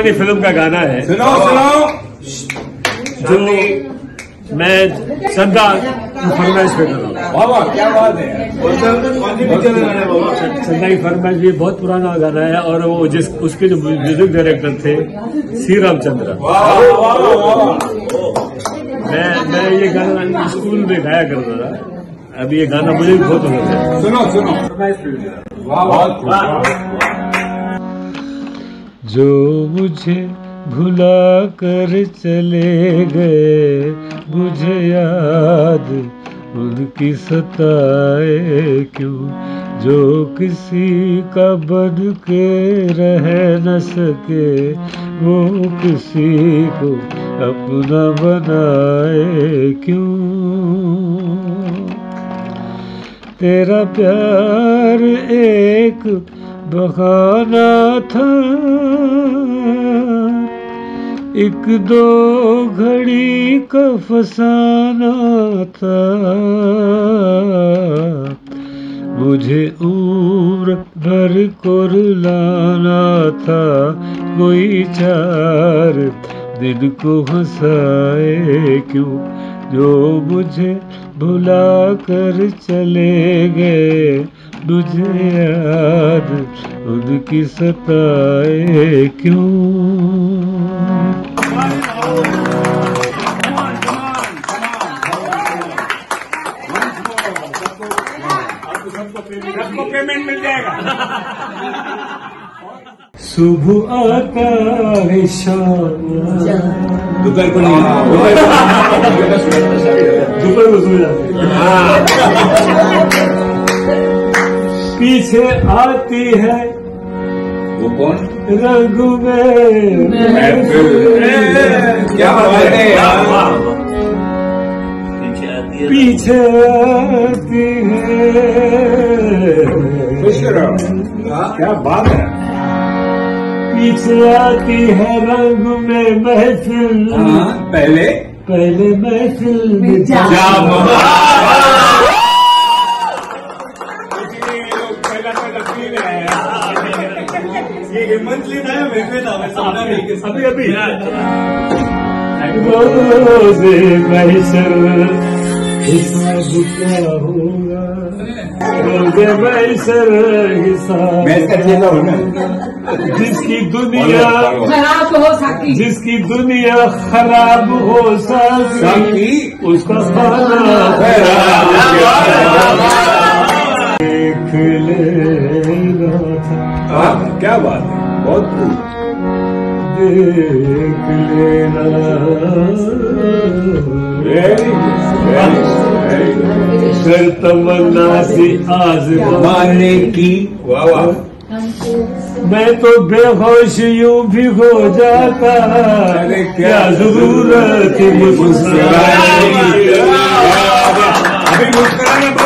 पुरानी फिल्म का गाना है। सुनो सुनो, जो मैं श्रद्धा की फरमाइश पे कर रहा हूँ। बाबा क्या बात है। श्रद्धा की फरमाइश भी बहुत पुराना गाना है और वो उसके जो म्यूजिक डायरेक्टर थे श्री रामचंद्र। मैं ये गाना स्कूल में गाया करता था। अभी ये गाना मुझे भी बहुत पसंद है। सुनो सुनो, जो मुझे भुला कर चले गए, मुझे याद उनकी सताए क्यों, जो किसी का बन के रह न सके, वो किसी को अपना बनाए क्यों। तेरा प्यार एक बहाना था, एक दो घड़ी का फसाना था, मुझे उम्र भर को रुलाना था, कोई चार दिन को हंसाए क्यों, जो मुझे भुला कर चले गए, मुझे याद उनकी सताए क्यों। सबको पेमेंट मिल जाएगा। सुबह आता है शाम, दोपहर को नहीं, दोपहर को सो जाते, पीछे आती है वो कौन रंग में, क्या बात है यार। पीछे आती है, क्या बात है। पीछे आती है रंग में महफिल, पहले महफिल में ये मंथली था या महफिल था, मैं समझा नहीं। अभी रोज़े महशर हिसाब क्या होगा, रोज़े महशर हिसाब जिसकी दुनिया खराब हो सकती, जिसकी दुनिया खराब हो सकती, उसका खाना देख लेना था। क्या बात है, बहुत देख लेना, फिर तमन्ना सी आज़माने की। वाह, मैं तो बेहोश यूं भी हो जाता, क्या जरूरत मुस्कुराने की। अभी मुस्कुराना